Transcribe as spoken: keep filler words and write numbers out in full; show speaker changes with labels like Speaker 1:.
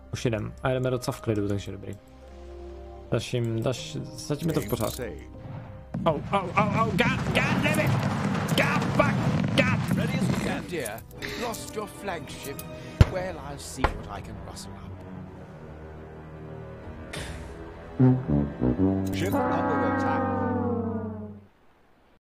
Speaker 1: Už jdem. A jdeme docela v klidu, takže dobrý. Dalším, další, zatím je to v pořádku. Oh, oh, oh, oh, God, God damn it! God, fuck, God!
Speaker 2: Ready as we can, dear. Lost your flagship. Well, I'll see what I can rustle up.
Speaker 3: Ship under attack.